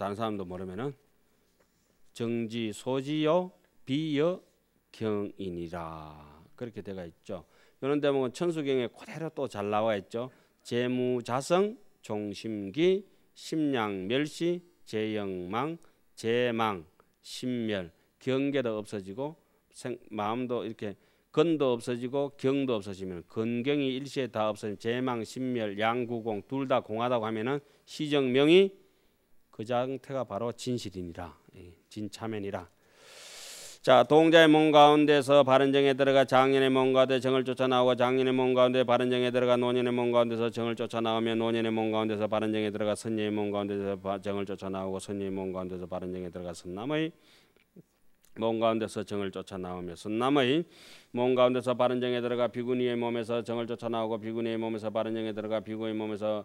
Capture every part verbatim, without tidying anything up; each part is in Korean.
다른 사람도 모르면은 정지 소지요 비여 경이니라 그렇게 되어 있죠. 이런 대목은 천수경에 그대로 또 잘 나와 있죠. 재무자성, 종심기, 심량멸시, 재영망, 재망, 심멸, 경계도 없어지고 생, 마음도 이렇게 건도 없어지고 경도 없어지면 건경이 일시에 다 없어지면 재망, 심멸, 양구공 둘 다 공하다고 하면은 시정명이 그 상태가 바로 진실이니라, 진차면이라. 자, 동자의 몸 가운데서 바른정에 들어가 장년의 몸 가운데 정을 쫓아 나오고 장년의 몸 가운데 바른정에 들어가 노년의 몸 가운데서 정을 쫓아 나오며 노년의 몸 가운데서 바른정에 들어가 선녀의 몸 가운데서 정을 쫓아 나오고 선녀의 몸 가운데서 바른정에 들어가 선남의 몸 가운데서 정을 쫓아 나오며 선남의 몸 가운데서 바른정에 들어가 비구니의 몸에서 정을 쫓아 나오고 비구니의 몸에서 바른정에 들어가 비구의 몸에서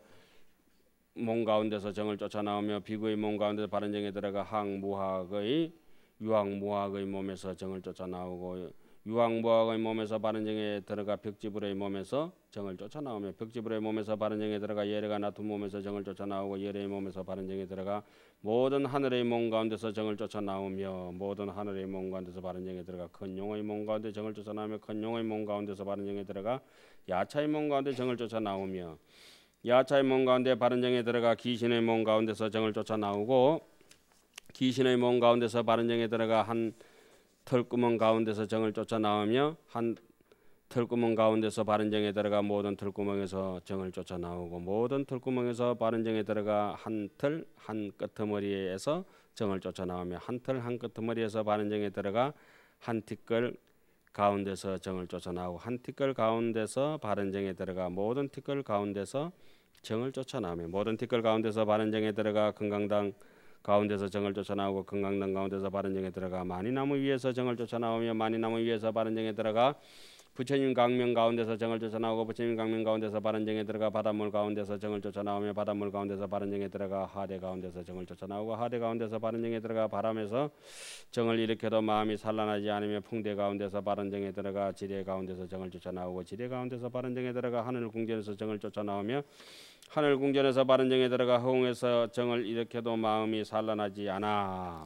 몸 가운데서 정을 쫓아 나오며 비구의 몸 가운데서 바른정에 들어가 항무학의 유황무학의 몸에서 정을 쫓아 나오고 유황무학의 몸에서 바른정에 들어가 벽지불의 몸에서 정을 쫓아 나오며 벽지불의 몸에서 바른정에 들어가 예래가 나툰 몸에서 정을 쫓아 나오고 예래의 몸에서 바른정에 들어가 모든 하늘의 몸 가운데서 정을 쫓아 나오며 모든 하늘의 몸 가운데서 바른정에 들어가 큰 용의 몸 가운데 정을 쫓아 나오며 큰 용의 몸 가운데서 바른정에 들어가 야차의 몸 가운데 정을 쫓아 나오며 야차의 몸 가운데 바른정에 들어가 귀신의 몸 가운데서 정을 쫓아 나오고 귀신의 몸 가운데서 바른정에 들어가 한 털구멍 가운데서 정을 쫓아 나오며 한 털구멍 가운데서 바른정에 들어가 모든 털구멍에서 정을 쫓아 나오고 모든 털구멍에서 바른정에 들어가 한 털 한 끄트머리에서 정을 쫓아 나오며 한 털 한 끄트머리에서 바른정에 들어가 한 티끌 가운데서 정을 쫓아 나오고 한 티끌 가운데서 바른정에 들어가 모든 티끌 가운데서 정을 쫓아 나오며 모든 티끌 가운데서 바른정에 들어가 금강당 가운데서 정을 쫓아 나오고 금강당 가운데서 바른정에 들어가 마니나무 위에서 정을 쫓아 나오며 마니나무 위에서 바른정에 들어가 부처님 강명 가운데서 정을 쫓아 나오고 부처님 강명 가운데서 바른정에 들어가 바닷물 가운데서 정을 쫓아 나오며 바닷물 가운데서 바른정에 들어가 하대 가운데서 정을 쫓아 나오고 하대 가운데서 바른정에 들어가 바람에서 정을 일으켜도 마음이 산란하지 않으며 풍대 가운데서 바른정에 들어가 지뢰 가운데서 정을 쫓아 나오고 지뢰 가운데서 바른정에 들어가 하늘 궁전에서 정을 쫓아 나오며 하늘 궁전에서 바른정에 들어가 허공에서 정을 일으켜도 마음이 산란하지 않아.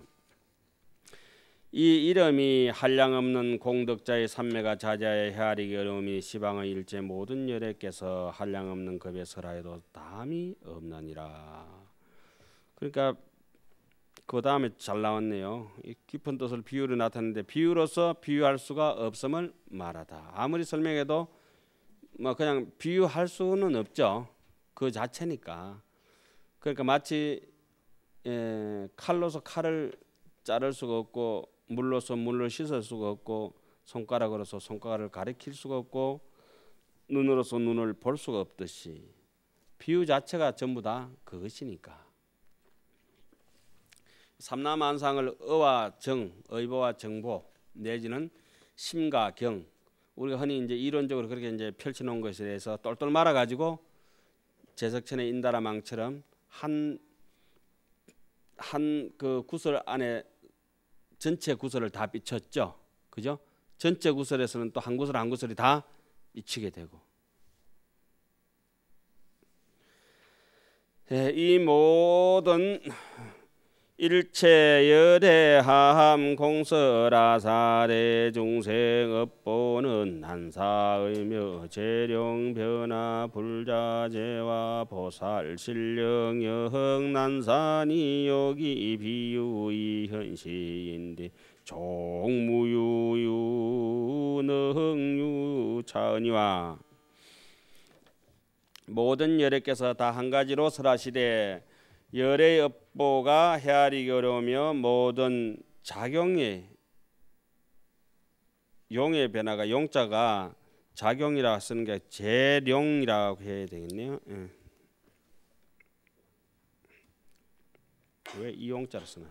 이 이름이 한량없는 공덕자의 삼매가 자자의 헤아리기 어려움이 시방의 일체 모든 열애께서 한량없는 급에 설하여도 담이 없느니라. 그러니까 그 다음에 잘 나왔네요. 이 깊은 뜻을 비유로 나타내는데 비유로서 비유할 수가 없음을 말하다. 아무리 설명해도 뭐 그냥 비유할 수는 없죠. 그 자체니까. 그러니까 마치 에, 칼로서 칼을 자를 수가 없고 물로서 물을 씻을 수가 없고 손가락으로서 손가락을 가리킬 수가 없고 눈으로서 눈을 볼 수가 없듯이 비유 자체가 전부 다 그것이니까. 삼라만상을 어와 정, 의보와 정보 내지는 심과 경 우리가 흔히 이제 이론적으로 그렇게 이제 펼쳐놓은 것에 대해서 똘똘 말아가지고 제석천의 인다라망처럼 한 한 그 구설 안에 전체 구설을 다 비쳤죠, 그죠? 전체 구설에서는 또 한 구설 한 구설이 다 비치게 되고, 예, 이 모든 일체 열애함 공설아사대 중생 업보는 난사의묘 재령 변화 불자재와 보살 신령 여흥 난산이 여기 비유의 현시인데 종무유유 너흥유 차은이와 모든 열애께서 다 한 가지로 설하시되 열의 업보가 헤아리기 어려우며 모든 작용이 용의 변화가 용자가 작용이라 쓰는 게 재룡이라고 해야 되겠네요. 예. 왜 이 용자를 쓰나?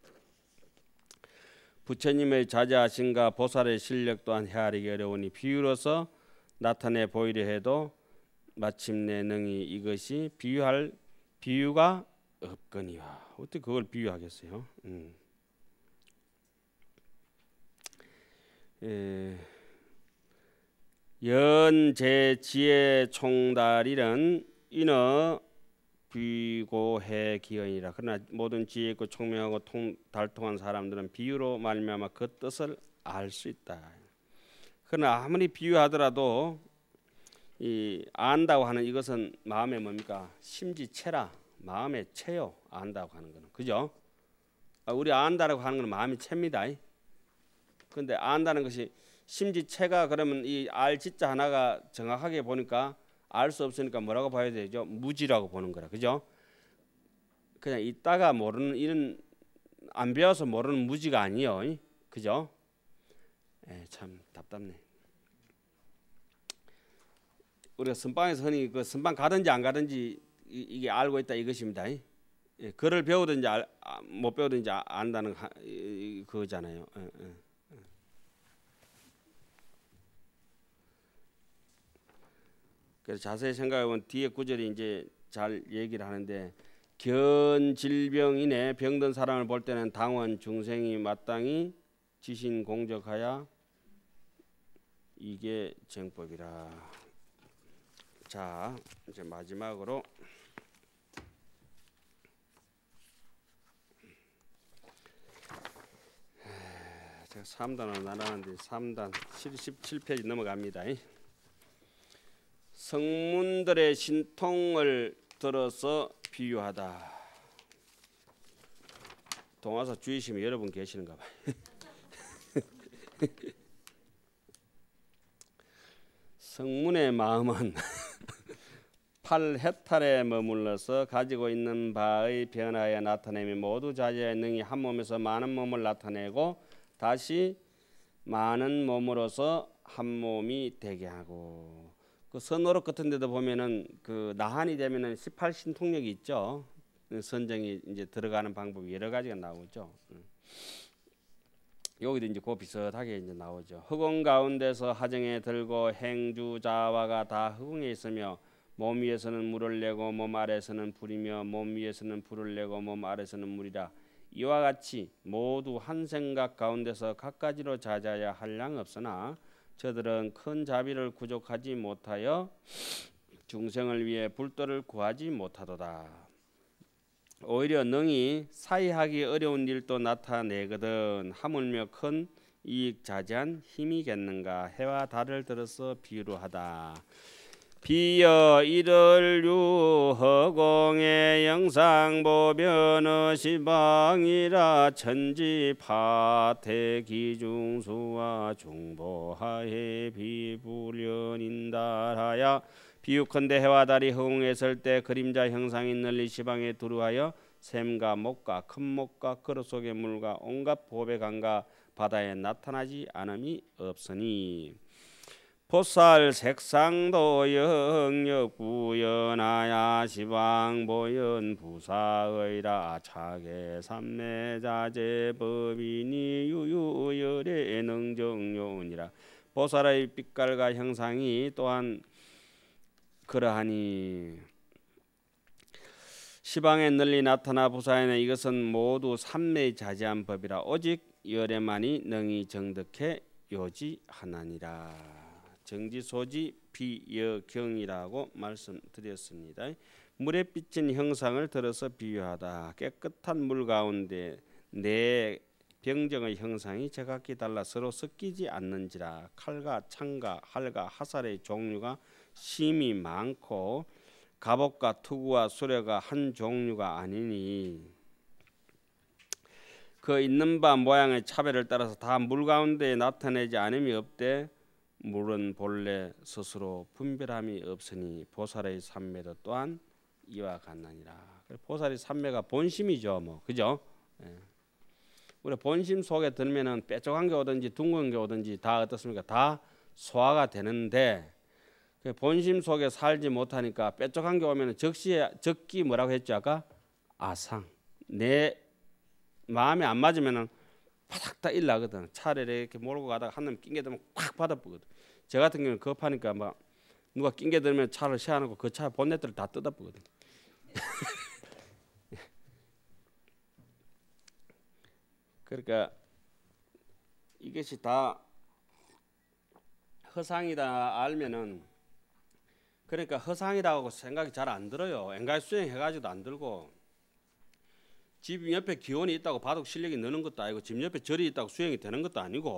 부처님의 자자하심과 보살의 실력 또한 헤아리기 어려우니 비유로서 나타내 보이려 해도 마침내 능히 이것이 비유할 비유가 없거니와. 어떻게 그걸 비유하겠어요? 음. 예. 연제지의 총달이는 인어 귀고해 기언이라. 그러나 모든 지혜 있고 총명하고 통, 달통한 사람들은 비유로 말미암아 그 뜻을 알 수 있다. 그러나 아무리 비유하더라도 이 안다고 하는 이것은 마음에 뭡니까? 심지체라. 마음에 채요. 안다고 하는 거는. 그죠? 우리 안다라고 하는 건 마음이 챕니다. 그런데 안다는 것이 심지체가 그러면 이 알 지자 하나가 정확하게 보니까 알 수 없으니까 뭐라고 봐야 되죠? 무지라고 보는 거라. 그죠? 그냥 있다가 모르는 이런 안 배워서 모르는 무지가 아니요. 그죠? 에, 참 답답네. 우리가 선방에서 흔히 그 선방 가든지 안 가든지 이, 이게 알고 있다 이것입니다. 예, 글을 배우든지 알, 못 배우든지 안다는 하, 이, 그거잖아요. 예, 예. 그래서 자세히 생각해보면 뒤에 구절이 이제 잘 얘기를 하는데 견 질병인에 병든 사람을 볼 때는 당원 중생이 마땅히 지신 공적하야 이게 정법이라. 자 이제 마지막으로 제가 삼 단으로 나눴는데 삼 단 칠십칠 페이지 넘어갑니다. 성문들의 신통을 들어서 비유하다. 동화사 주의심이 여러분 계시는가 봐요. 성문의 마음은 팔 해탈에 머물러서 가지고 있는 바의 변화에 나타내며 모두 자제의 능히 한 몸에서 많은 몸을 나타내고 다시 많은 몸으로서 한 몸이 되게 하고. 그 선어록 같은 데도 보면은 그 나한이 되면은 십팔 신통력이 있죠. 선정이 이제 들어가는 방법이 여러 가지가 나오죠. 여기도 이제 그 비슷하게 이제 나오죠. 흑원 가운데서 하정에 들고 행주자와가 다 흑궁에 있으며 몸 위에서는 물을 내고 몸 아래서는 불이며 몸 위에서는 불을 내고 몸 아래서는 물이라. 이와 같이 모두 한 생각 가운데서 각가지로 자자야 한량 없으나 저들은 큰 자비를 구족하지 못하여 중생을 위해 불도를 구하지 못하도다. 오히려 능히 사이하기 어려운 일도 나타내거든 하물며 큰 이익 자제한 힘이겠는가. 해와 달을 들어서 비유로 하다. 비여 이를유 허공의 영상보변의 시방이라 천지 파태 기중수와 중보하에 비불연인달하야. 비유컨대 해와 달이 허공에 설 때 그림자 형상이 널리 시방에 두루하여 샘과 목과 큰 목과 그릇 속의 물과 온갖 보배 강과 바다에 나타나지 않음이 없으니 보살 색상도 영역 구연하야 시방 보연 부사의라. 차계 삼매자재 법이니 유유열의 능정요니라. 보살의 빛깔과 형상이 또한 그러하니 시방에 널리 나타나 부사에는 이것은 모두 삼매자재한 법이라. 오직 열애만이 능히 정득해 요지하나니라. 정지소지 비여경이라고 말씀드렸습니다. 물에 비친 형상을 들어서 비유하다. 깨끗한 물 가운데 내 병정의 형상이 제각기 달라 서로 섞이지 않는지라. 칼과 창과 활과 화살의 종류가 심이 많고 갑옷과 투구와 수레가 한 종류가 아니니 그 있는 바 모양의 차별을 따라서 다 물 가운데 나타내지 않음이 없되 물은 본래 스스로 분별함이 없으니 보살의 삼매도 또한 이와 같나니라. 보살의 삼매가 본심이죠, 뭐 그죠? 예. 우리 본심 속에 들면은 뾰족한 게 오든지 둥근 게 오든지 다 어떻습니까? 다 소화가 되는데 그 본심 속에 살지 못하니까 뾰족한 게 오면은 적시에 적기 뭐라고 했죠 아까? 아상. 내 마음에 안 맞으면은 바닥 다 일나거든. 차를 이렇게 몰고 가다가 한 놈 낑게 되면 콱 받아보거든. 저 같은 경우는 급하니까 막 누가 낑게 들면 차를 세워놓고 그 차 본넷들을 다 뜯어보거든. 그러니까 이것이 다 허상이다 알면은 그러니까 허상이라고 생각이 잘 안 들어요. 엔가이 수행 해가지고도 안 들고, 집 옆에 기원이 있다고 바둑 실력이 느는 것도 아니고, 집 옆에 절이 있다고 수행이 되는 것도 아니고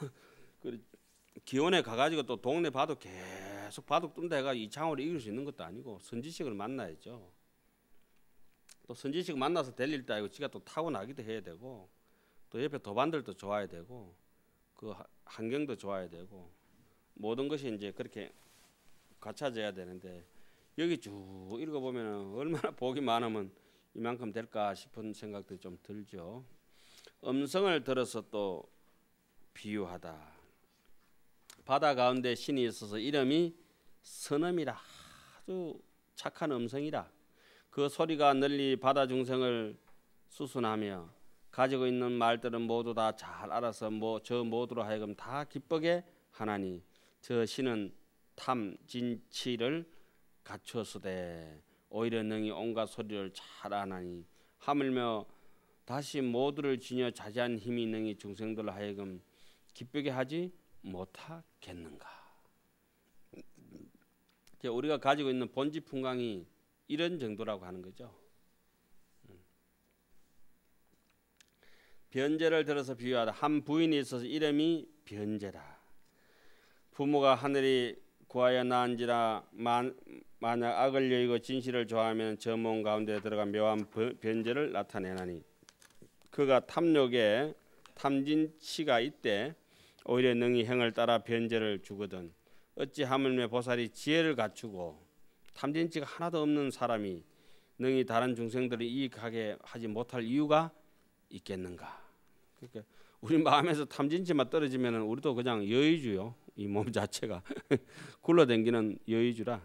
기원에 가가지고 또 동네 바둑 계속 바둑 뜬다 해가지고 이창호를 이길 수 있는 것도 아니고, 선지식을 만나야죠. 또 선지식 만나서 될 일도 아니고 지가 또 타고나기도 해야 되고, 또 옆에 도반들도 좋아야 되고, 그 환경도 좋아야 되고, 모든 것이 이제 그렇게 갖춰져야 되는데, 여기 쭉 읽어보면 얼마나 복이 많으면 이만큼 될까 싶은 생각도 좀 들죠. 음성을 들어서 또 비유하다. 바다 가운데 신이 있어서 이름이 선음이라, 아주 착한 음성이라. 그 소리가 널리 바다 중생을 수순하며 가지고 있는 말들은 모두 다 잘 알아서 뭐 저 모두로 하여금 다 기쁘게 하나니, 저 신은 탐진치를 갖추었으되 오히려 능히 온갖 소리를 잘 아나니, 하물며 다시 모두를 지녀 자제한 힘이 능히 중생들로 하여금 기쁘게 하지 못하겠는가. 우리가 가지고 있는 본질 풍광이 이런 정도라고 하는 거죠. 변제를 들어서 비유하다. 한 부인이 있어서 이름이 변제라. 부모가 하늘이 구하여 낳은지라, 만, 만약 악을 여의고 진실을 좋아하면 저 몸 가운데 들어가 묘한 변제를 나타내나니, 그가 탐욕에 탐진치가 있대 오히려 능히 행을 따라 변제를 주거든. 어찌 하물며 보살이 지혜를 갖추고 탐진치가 하나도 없는 사람이 능히 다른 중생들을 이익하게 하지 못할 이유가 있겠는가. 그러니까 우리 마음에서 탐진치만 떨어지면 우리도 그냥 여의주요. 이 몸 자체가 굴러댕기는 여의주라.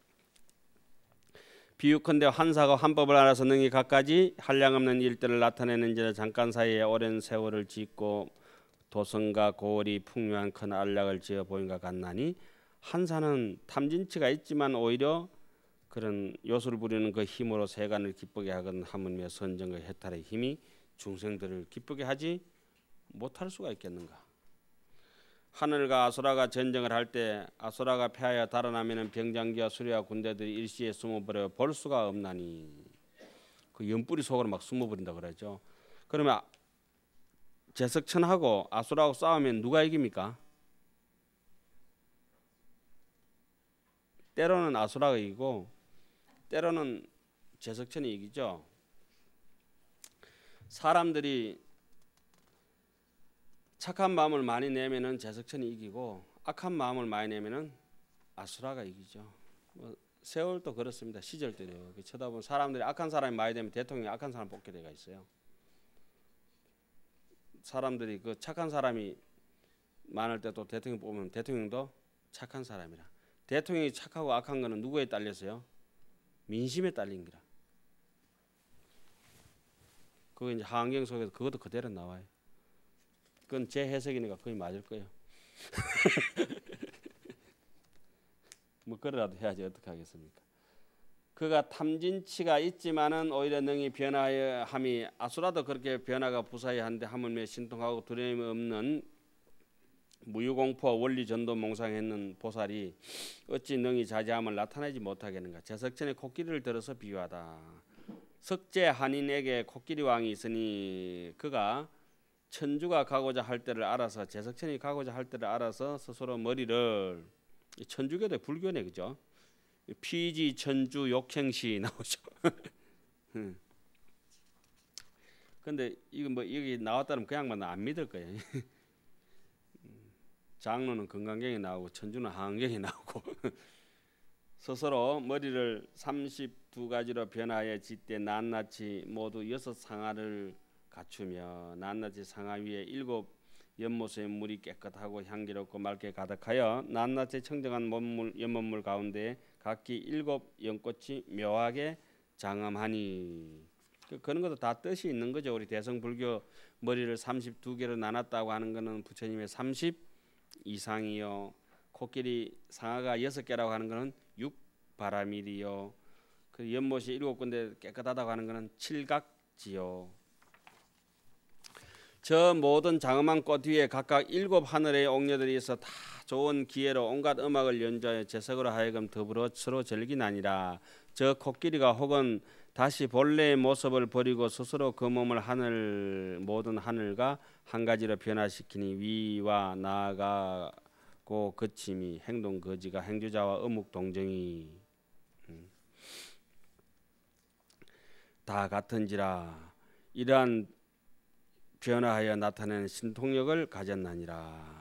비유컨대 환사가 환법을 알아서 능히 갖가지 한량없는 일들을 나타내는지라, 잠깐 사이에 오랜 세월을 짓고 도성과 고을이 풍요한 큰 안락을 지어 보인 것 같나니, 한사는 탐진치가 있지만 오히려 그런 요술 부리는 그 힘으로 세간을 기쁘게 하건 하물며 선정의 해탈의 힘이 중생들을 기쁘게 하지 못할 수가 있겠는가. 하늘과 아수라가 전쟁을 할 때 아수라가 패하여 달아나면 병장기와 수리와 군대들이 일시에 숨어버려 볼 수가 없나니, 그 연뿌리 속으로 막 숨어버린다 그러죠. 그러면 제석천하고 아수라하고 싸우면 누가 이깁니까? 때로는 아수라가 이기고 때로는 제석천이 이기죠. 사람들이 착한 마음을 많이 내면은 제석천이 이기고, 악한 마음을 많이 내면은 아수라가 이기죠. 뭐 세월도 그렇습니다. 시절들이요. 쳐다보면 사람들이 악한 사람이 많이 되면 대통령이 악한 사람 뽑게 되가 있어요. 사람들이 그 착한 사람이 많을 때 또 대통령 뽑으면 대통령도 착한 사람이라. 대통령이 착하고 악한 거는 누구에 딸려서요? 민심에 딸린 거라. 그거 이제 하한경 속에서 그것도 그대로 나와요. 그건 제 해석이니까 거의 맞을 거예요. 뭐 그래라도 해야지 어떻게 하겠습니까? 그가 탐진치가 있지만은 오히려 능히 변화하여 함이, 아수라도 그렇게 변화가 부사해한데 하물며 신통하고 두려움이 없는 무유공포 원리 전도 몽상했는 보살이 어찌 능히 자제함을 나타내지 못하겠는가. 제석천의 코끼리를 들어서 비유하다. 석제 한인에게 코끼리 왕이 있으니 그가 천주가 가고자 할 때를 알아서, 제석천이 가고자 할 때를 알아서 스스로 머리를, 천주교도 불교네, 그죠? 피지 천주 욕행시 나오죠. 근데 이거 뭐 여기 나왔다면 그냥만 안 믿을 거예요. 장로는 건강경에 나오고 천주는 한경에 나오고 스스로 머리를 삼십두 가지로 변화하여 짓되 낱낱이 모두 여섯 상하를 갖추며 낱낱이 상하 위에 일곱 연못의 물이 깨끗하고 향기롭고 맑게 가득하여 낱낱이 청정한 몸물, 연못물 가운데 각기 일곱 연꽃이 묘하게 장엄하니, 그런 것도 다 뜻이 있는 거죠. 우리 대성불교 머리를 삼십두 개로 나눴다고 하는 것은 부처님의 삼십 이상이요, 코끼리 상하가 여섯 개라고 하는 것은 육바라밀이요, 그 연못이 일곱 군데 깨끗하다고 하는 것은 칠각지요. 저 모든 장엄한 꽃 위에 각각 일곱 하늘의 옥녀들이 있어 다 좋은 기회로 온갖 음악을 연주하여 제석으로 하여금 더불어 서로 즐기나니라. 저 코끼리가 혹은 다시 본래의 모습을 버리고 스스로 그 몸을 하늘 모든 하늘과 한 가지로 변화시키니 위와 나아가고 그침이 행동 거지가 행주자와 어묵 동정이 음. 다 같은지라. 이러한 변화하여 나타내는 신통력을 가졌나니라.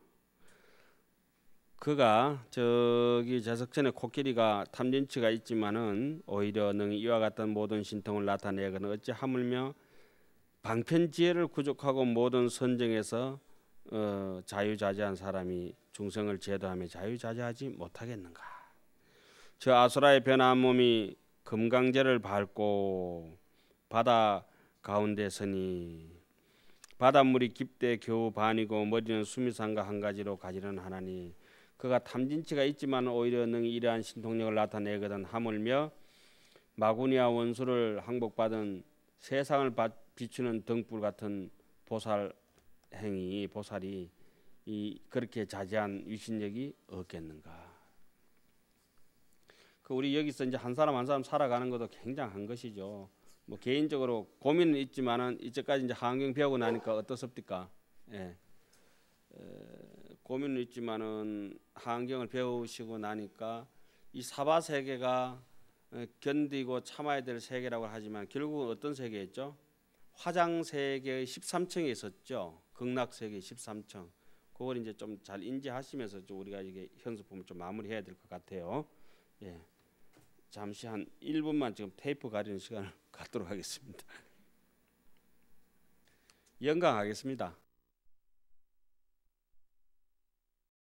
그가 저기 제석천의 코끼리가 탐진치가 있지만은 오히려 능히 이와 같은 모든 신통을 나타내거든 어찌 하물며 방편지혜를 구족하고 모든 선정에서 어, 자유자재한 사람이 중생을 제도하며 자유자재하지 못하겠는가. 저 아수라의 변화한 몸이 금강제를 밟고 바다 가운데 서니 바닷물이 깊되 겨우 반이고 머리는 수미산과 한 가지로 가지런 하나니 그가 탐진치가 있지만 오히려 능히 이러한 신통력을 나타내거든 하물며 마구니와 원수를 항복받은 세상을 비추는 등불 같은 보살 행위 보살이 이 그렇게 자제한 위신력이 없겠는가. 그 우리 여기서 이제 한 사람 한 사람 살아가는 것도 굉장한 것이죠. 뭐 개인적으로 고민은 있지만은 이제까지 이제 하안경 배우고 나니까 어떻습니까? 예. 에, 고민은 있지만은 하안경을 배우시고 나니까 이 사바 세계가 견디고 참아야 될 세계라고 하지만 결국은 어떤 세계였죠? 화장 세계의 십삼 층에 있었죠. 극락 세계 십삼 층. 그걸 이제 좀 잘 인지하시면서 좀 우리가 이게 현수품을 좀 마무리해야 될 것 같아요. 예. 잠시 한 일 분만 지금 테이프 가리는 시간을 갖도록 하겠습니다. 영광하겠습니다.